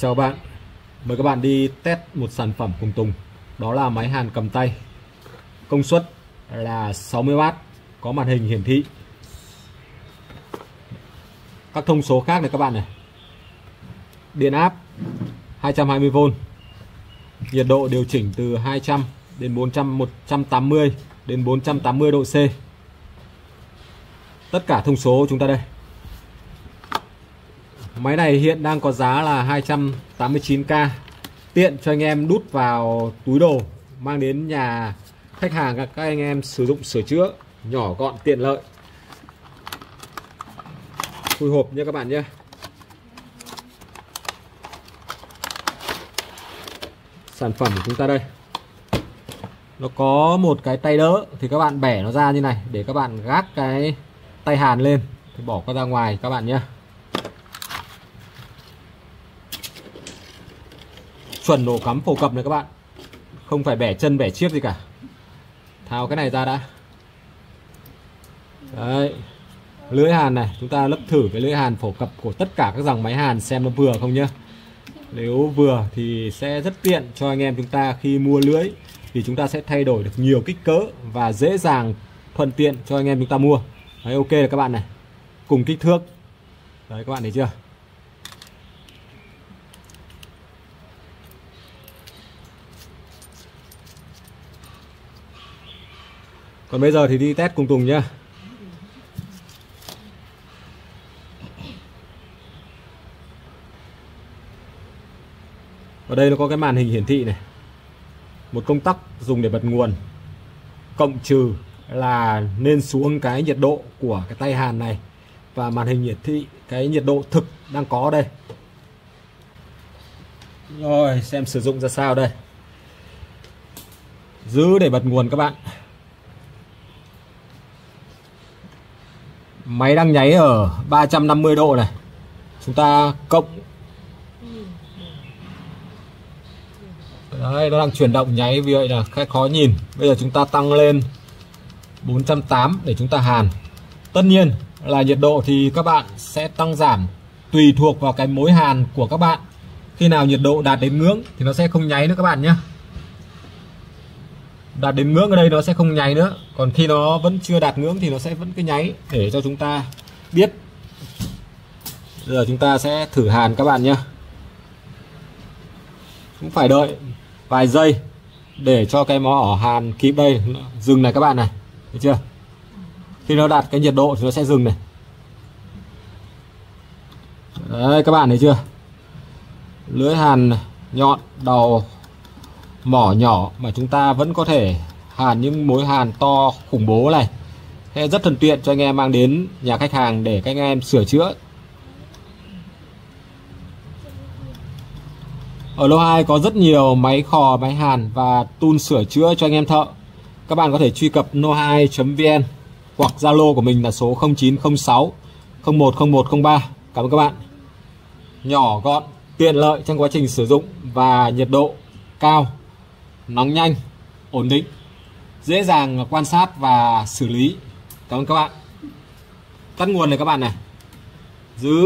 Chào bạn, mời các bạn đi test một sản phẩm cùng Tùng. Đó là máy hàn cầm tay. Công suất là 60W, có màn hình hiển thị. Các thông số khác này các bạn này. Điện áp 220V. Nhiệt độ điều chỉnh từ 200 đến 180 đến 480 độ C. Tất cả thông số chúng ta đây. Máy này hiện đang có giá là 289k. Tiện cho anh em đút vào túi đồ, mang đến nhà khách hàng các anh em sử dụng sửa chữa, nhỏ gọn tiện lợi. Khui hộp nha các bạn nhé. Sản phẩm của chúng ta đây. Nó có một cái tay đỡ thì các bạn bẻ nó ra như này để các bạn gác cái tay hàn lên thì bỏ qua ra ngoài các bạn nhé. Chuẩn ổ cắm phổ cập này các bạn, không phải bẻ chân bẻ chiếc gì cả. Tháo cái này ra đã. Đấy, lưỡi hàn này, chúng ta lắp thử cái lưỡi hàn phổ cập của tất cả các dòng máy hàn xem nó vừa không nhá. Nếu vừa thì sẽ rất tiện cho anh em chúng ta khi mua lưỡi, thì chúng ta sẽ thay đổi được nhiều kích cỡ và dễ dàng thuận tiện cho anh em chúng ta mua. Đấy, ok rồi các bạn này, cùng kích thước. Đấy các bạn thấy chưa? Còn bây giờ thì đi test cùng Tùng nhá. Ở đây nó có cái màn hình hiển thị này, một công tắc dùng để bật nguồn, cộng trừ là nên xuống cái nhiệt độ của cái tay hàn này, và màn hình hiển thị cái nhiệt độ thực đang có đây. Rồi xem sử dụng ra sao đây. Giữ để bật nguồn các bạn. Máy đang nháy ở 350 độ này. Chúng ta cộng. Đấy, nó đang chuyển động nháy vì vậy là khá khó nhìn. Bây giờ chúng ta tăng lên 480 để chúng ta hàn. Tất nhiên là nhiệt độ thì các bạn sẽ tăng giảm tùy thuộc vào cái mối hàn của các bạn. Khi nào nhiệt độ đạt đến ngưỡng thì nó sẽ không nháy nữa các bạn nhé. Đạt đến ngưỡng ở đây nó sẽ không nháy nữa. Còn khi nó vẫn chưa đạt ngưỡng thì nó sẽ vẫn cứ nháy, để cho chúng ta biết. Giờ chúng ta sẽ thử hàn các bạn nhé. Cũng phải đợi vài giây để cho cái mỏ hàn kịp đây dừng này các bạn này, thấy chưa? Khi nó đạt cái nhiệt độ thì nó sẽ dừng này. Đấy các bạn thấy chưa? Lưỡi hàn nhọn, đầu mỏ nhỏ mà chúng ta vẫn có thể hàn những mối hàn to khủng bố này. Thế rất thuận tiện cho anh em mang đến nhà khách hàng để các anh em sửa chữa. Ở lô 2 có rất nhiều máy khò, máy hàn và tool sửa chữa cho anh em thợ. Các bạn có thể truy cập no2.vn hoặc Zalo của mình là số 0906 010103. Cảm ơn các bạn. Nhỏ gọn, tiện lợi trong quá trình sử dụng và nhiệt độ cao, nóng nhanh, ổn định, dễ dàng quan sát và xử lý. Cảm ơn các bạn. Tắt nguồn này các bạn này. Giữ.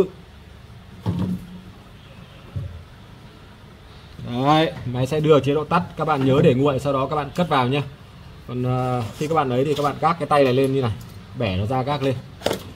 Đấy, máy sẽ đưa chế độ tắt, các bạn nhớ để nguội, sau đó các bạn cất vào nhé. Còn khi các bạn ấy thì các bạn gác cái tay này lên như này, bẻ nó ra gác lên.